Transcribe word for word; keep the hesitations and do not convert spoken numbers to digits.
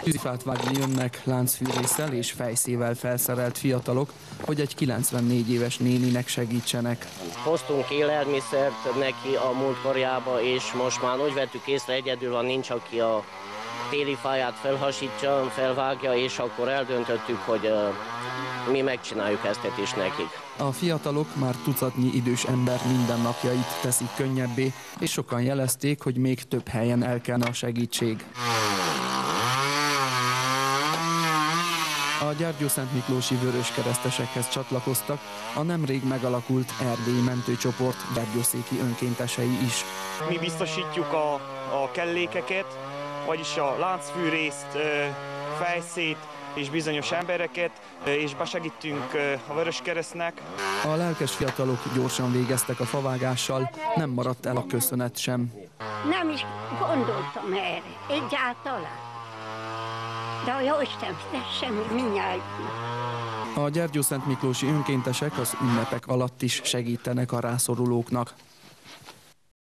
Tűzifát vágni jönnek láncfűrésszel és fejszével felszerelt fiatalok, hogy egy kilencvennégy éves néninek segítsenek. Hoztunk élelmiszert neki a múltkorjába, és most már úgy vettük észre, egyedül van, nincs, aki a téli fáját felhasítja, felvágja, és akkor eldöntöttük, hogy uh, mi megcsináljuk ezt is nekik. A fiatalok már tucatnyi idős ember mindennapjait teszik könnyebbé, és sokan jelezték, hogy még több helyen elkelne a segítség. A Gyergyószentmiklósi vöröskeresztesekhez csatlakoztak a nemrég megalakult erdélyi mentőcsoport gyergyószéki önkéntesei is. Mi biztosítjuk a, a kellékeket, vagyis a láncfűrészt, fejszét és bizonyos embereket, és besegítünk a Vöröskeresztnek. A lelkes fiatalok gyorsan végeztek a favágással, nem maradt el a köszönet sem. Nem is gondoltam erre, egyáltalán. De a Jóisten fizessen mindnyájuknak. A gyergyószentmiklósi önkéntesek az ünnepek alatt is segítenek a rászorulóknak.